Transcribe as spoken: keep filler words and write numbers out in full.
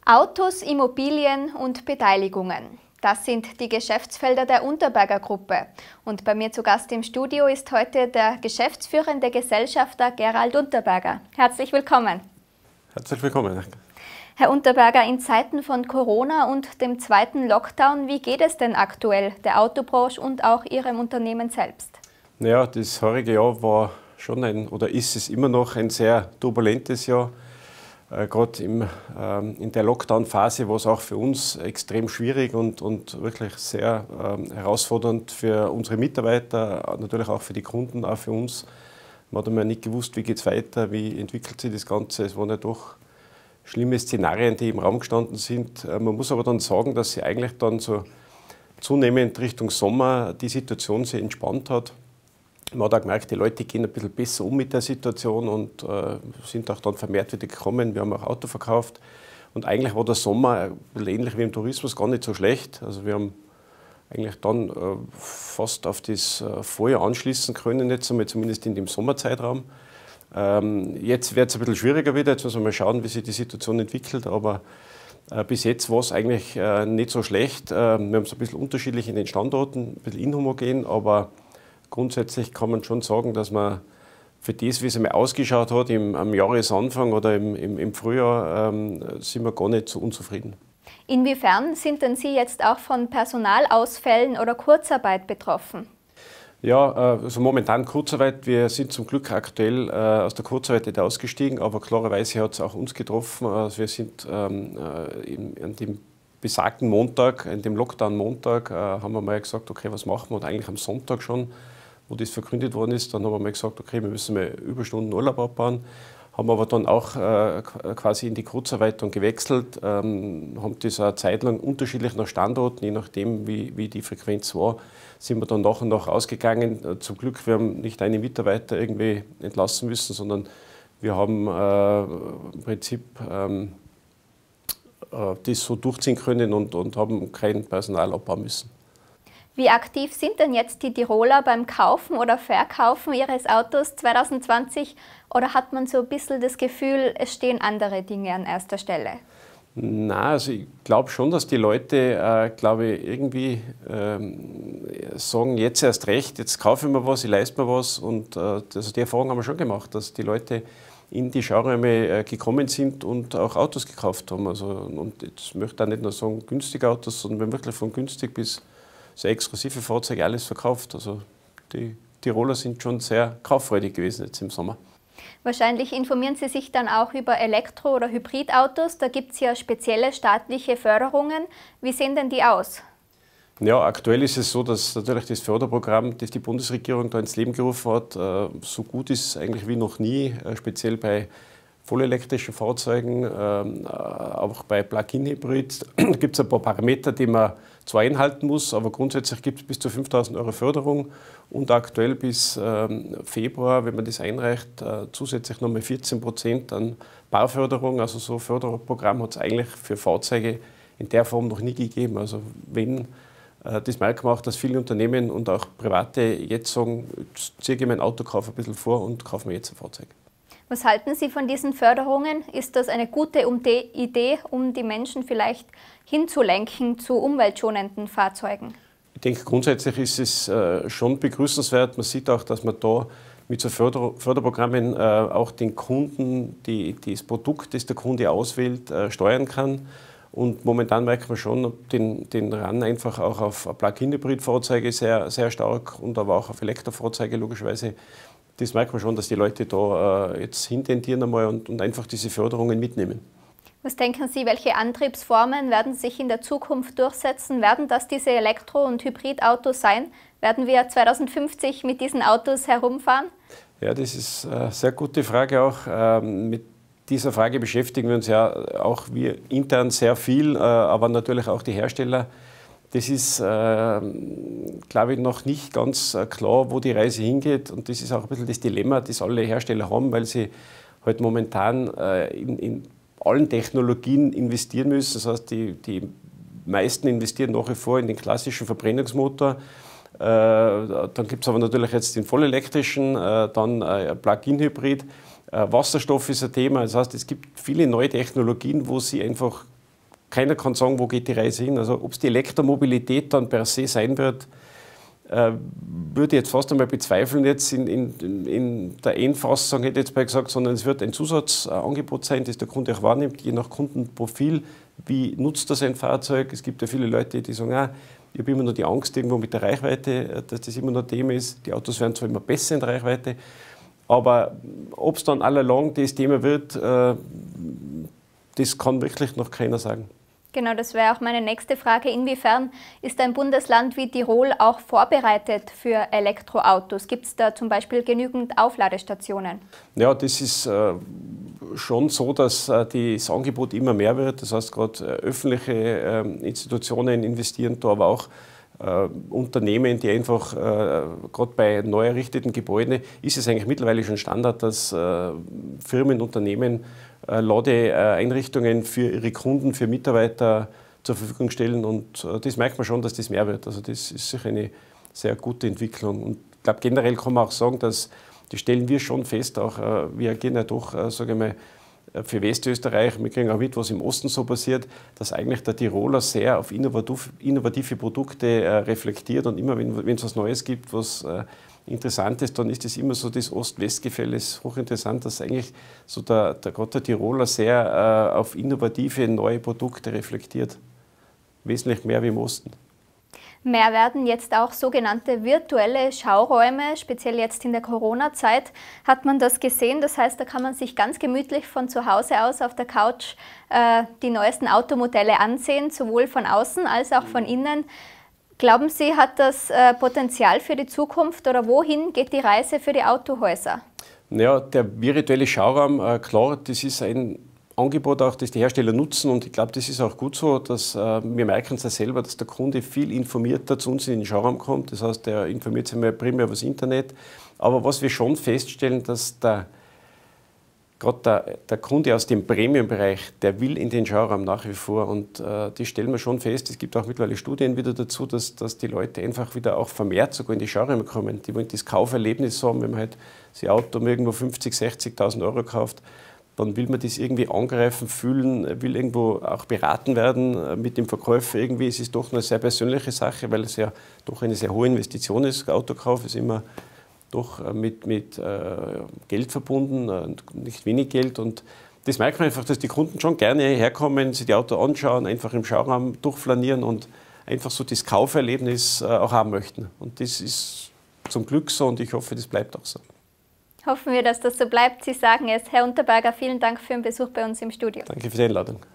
Autos, Immobilien und Beteiligungen. Das sind die Geschäftsfelder der Unterberger Gruppe. Und bei mir zu Gast im Studio ist heute der geschäftsführende Gesellschafter Gerald Unterberger. Herzlich willkommen. Herzlich willkommen. Herr Unterberger, in Zeiten von Corona und dem zweiten Lockdown, wie geht es denn aktuell der Autobranche und auch Ihrem Unternehmen selbst? Naja, das heurige Jahr war schon ein, oder ist es immer noch ein sehr turbulentes Jahr. Äh, Gerade ähm, in der Lockdown-Phase war es auch für uns extrem schwierig und, und wirklich sehr ähm, herausfordernd für unsere Mitarbeiter, natürlich auch für die Kunden, auch für uns. Man hat immer nicht gewusst, wie geht es weiter, wie entwickelt sich das Ganze. Es waren ja doch schlimme Szenarien, die im Raum gestanden sind. Äh, man muss aber dann sagen, dass sich eigentlich dann so zunehmend Richtung Sommer die Situation sehr entspannt hat. Man hat auch gemerkt, die Leute gehen ein bisschen besser um mit der Situation und äh, sind auch dann vermehrt wieder gekommen. Wir haben auch Auto verkauft. Und eigentlich war der Sommer ein bisschen ähnlich wie im Tourismus gar nicht so schlecht. Also wir haben eigentlich dann äh, fast auf das äh, Vorjahr anschließen können, jetzt einmal zumindest in dem Sommerzeitraum. Ähm, jetzt wird es ein bisschen schwieriger wieder. Jetzt müssen wir mal schauen, wie sich die Situation entwickelt. Aber äh, bis jetzt war es eigentlich äh, nicht so schlecht. Äh, wir haben es ein bisschen unterschiedlich in den Standorten, ein bisschen inhomogen, aber grundsätzlich kann man schon sagen, dass man für das, wie es einmal ausgeschaut hat im, am Jahresanfang oder im, im, im Frühjahr, ähm, sind wir gar nicht so unzufrieden. Inwiefern sind denn Sie jetzt auch von Personalausfällen oder Kurzarbeit betroffen? Ja, also momentan Kurzarbeit. Wir sind zum Glück aktuell äh, aus der Kurzarbeit nicht ausgestiegen, aber klarerweise hat es auch uns getroffen. Also wir sind ähm, in, an dem besagten Montag, an dem Lockdown-Montag, äh, haben wir mal gesagt, okay, was machen wir? Und eigentlich am Sonntag schon, wo das verkündet worden ist, dann haben wir mal gesagt, okay, wir müssen mal Überstunden Urlaub abbauen. Haben aber dann auch äh, quasi in die Kurzarbeit dann gewechselt, ähm, haben das eine Zeit lang unterschiedlich nach Standorten, je nachdem wie, wie die Frequenz war, sind wir dann nach und nach rausgegangen. Zum Glück, wir haben nicht einen Mitarbeiter irgendwie entlassen müssen, sondern wir haben äh, im Prinzip ähm, äh, das so durchziehen können und, und haben kein Personal abbauen müssen. Wie aktiv sind denn jetzt die Tiroler beim Kaufen oder Verkaufen ihres Autos zwanzig zwanzig? Oder hat man so ein bisschen das Gefühl, es stehen andere Dinge an erster Stelle? Na, also ich glaube schon, dass die Leute, äh, glaube ich, irgendwie ähm, sagen, jetzt erst recht, jetzt kaufe ich mir was, ich leiste mir was. Und äh, also die Erfahrung haben wir schon gemacht, dass die Leute in die Schauräume äh, gekommen sind und auch Autos gekauft haben. Also, und jetzt möchte ich auch nicht nur sagen günstige Autos, sondern wir haben wirklich von günstig bis sehr exklusive Fahrzeuge alles verkauft. Also die Tiroler sind schon sehr kauffreudig gewesen jetzt im Sommer. Wahrscheinlich informieren Sie sich dann auch über Elektro- oder Hybridautos. Da gibt es ja spezielle staatliche Förderungen. Wie sehen denn die aus? Ja, aktuell ist es so, dass natürlich das Förderprogramm, das die Bundesregierung da ins Leben gerufen hat, so gut ist eigentlich wie noch nie, speziell bei vollelektrischen Fahrzeugen, auch bei Plug-in-Hybrid. Da gibt es ein paar Parameter, die man zwar einhalten muss, aber grundsätzlich gibt es bis zu fünftausend Euro Förderung und aktuell bis Februar, wenn man das einreicht, zusätzlich nochmal vierzehn Prozent an Bauförderung. Also so ein Förderprogramm hat es eigentlich für Fahrzeuge in der Form noch nie gegeben. Also wenn das merkt man auch, dass viele Unternehmen und auch Private jetzt sagen, jetzt ziehe ich mein Autokauf ein bisschen vor und kaufe mir jetzt ein Fahrzeug. Was halten Sie von diesen Förderungen? Ist das eine gute Idee, um die Menschen vielleicht hinzulenken zu umweltschonenden Fahrzeugen? Ich denke, grundsätzlich ist es äh, schon begrüßenswert. Man sieht auch, dass man da mit so Förder Förderprogrammen äh, auch den Kunden, die, das Produkt, das der Kunde auswählt, äh, steuern kann. Und momentan merkt man schon den, den Run einfach auch auf Plug-in-Hybrid-Fahrzeuge sehr, sehr stark und aber auch auf Elektrofahrzeuge logischerweise. Das merkt man schon, dass die Leute da äh, jetzt hintendieren einmal und, und einfach diese Förderungen mitnehmen. Was denken Sie, welche Antriebsformen werden sich in der Zukunft durchsetzen? Werden das diese Elektro- und Hybridautos sein? Werden wir zwanzig fünfzig mit diesen Autos herumfahren? Ja, das ist eine sehr gute Frage auch. Ähm, mit dieser Frage beschäftigen wir uns ja auch wir intern sehr viel, äh, aber natürlich auch die Hersteller. Das ist, äh, glaube ich, noch nicht ganz klar, wo die Reise hingeht. Und das ist auch ein bisschen das Dilemma, das alle Hersteller haben, weil sie halt momentan äh, in, in allen Technologien investieren müssen. Das heißt, die, die meisten investieren nach wie vor in den klassischen Verbrennungsmotor. Äh, dann gibt es aber natürlich jetzt den vollelektrischen, äh, dann äh, Plug-in-Hybrid. Äh, Wasserstoff ist ein Thema. Das heißt, es gibt viele neue Technologien, wo sie einfach keiner kann sagen, wo geht die Reise hin. Also ob es die Elektromobilität dann per se sein wird, äh, würde ich jetzt fast einmal bezweifeln, jetzt in, in, in der Endfassung hätte ich jetzt mal gesagt, sondern es wird ein Zusatzangebot sein, das der Kunde auch wahrnimmt, je nach Kundenprofil, wie nutzt er sein Fahrzeug. Es gibt ja viele Leute, die sagen, ah, ich habe immer nur die Angst irgendwo mit der Reichweite, dass das immer noch Thema ist. Die Autos werden zwar immer besser in der Reichweite, aber ob es dann allalong das Thema wird, äh, das kann wirklich noch keiner sagen. Genau, das wäre auch meine nächste Frage. Inwiefern ist ein Bundesland wie Tirol auch vorbereitet für Elektroautos? Gibt es da zum Beispiel genügend Aufladestationen? Ja, das ist äh, schon so, dass äh, das Angebot immer mehr wird. Das heißt, gerade äh, öffentliche äh, Institutionen investieren da, aber auch äh, Unternehmen, die einfach, äh, gerade bei neu errichteten Gebäuden, ist es eigentlich mittlerweile schon Standard, dass äh, Firmen, Unternehmen äh, Ladeeinrichtungen für ihre Kunden, für Mitarbeiter zur Verfügung stellen. Und äh, das merkt man schon, dass das mehr wird. Also das ist sicher eine sehr gute Entwicklung. Und ich glaube, generell kann man auch sagen, dass das stellen wir schon fest, auch äh, wir agieren ja doch, äh, sage ich mal, für Westösterreich, wir kriegen auch mit, was im Osten so passiert, dass eigentlich der Tiroler sehr auf innovativ, innovative Produkte äh, reflektiert und immer, wenn es was Neues gibt, was äh, interessant ist, dann ist das immer so das Ost-West-Gefälle. Es ist hochinteressant, dass eigentlich so der, der, gerade der Tiroler sehr äh, auf innovative, neue Produkte reflektiert. Wesentlich mehr wie im Osten. Mehr werden jetzt auch sogenannte virtuelle Schauräume, speziell jetzt in der Corona-Zeit hat man das gesehen. Das heißt, da kann man sich ganz gemütlich von zu Hause aus auf der Couch äh, die neuesten Automodelle ansehen, sowohl von außen als auch von innen. Glauben Sie, hat das äh, Potenzial für die Zukunft oder wohin geht die Reise für die Autohäuser? Ja, der virtuelle Schauraum, äh, klar, das ist ein Angebot auch, das die Hersteller nutzen, und ich glaube, das ist auch gut so, dass äh, wir merken es ja selber, dass der Kunde viel informierter zu uns in den Schauraum kommt. Das heißt, er informiert sich mal primär über das Internet. Aber was wir schon feststellen, dass der, gerade der, der Kunde aus dem Premium-Bereich, der will in den Schauraum nach wie vor, und äh, das stellen wir schon fest. Es gibt auch mittlerweile Studien wieder dazu, dass, dass die Leute einfach wieder auch vermehrt sogar in die Schauräume kommen. Die wollen das Kauferlebnis haben, wenn man halt das Auto um irgendwo fünfzigtausend, sechzigtausend Euro kauft. Dann will man das irgendwie angreifen, fühlen, will irgendwo auch beraten werden mit dem Verkäufer. Irgendwie ist es doch eine sehr persönliche Sache, weil es ja doch eine sehr hohe Investition ist. Autokauf ist immer doch mit, mit äh, Geld verbunden, äh, nicht wenig Geld. Und das merkt man einfach, dass die Kunden schon gerne herkommen, sich die Autos anschauen, einfach im Schauraum durchflanieren und einfach so das Kauferlebnis äh, auch haben möchten. Und das ist zum Glück so, und ich hoffe, das bleibt auch so. Hoffen wir, dass das so bleibt. Sie sagen es. Herr Unterberger, vielen Dank für den Besuch bei uns im Studio. Danke für die Einladung.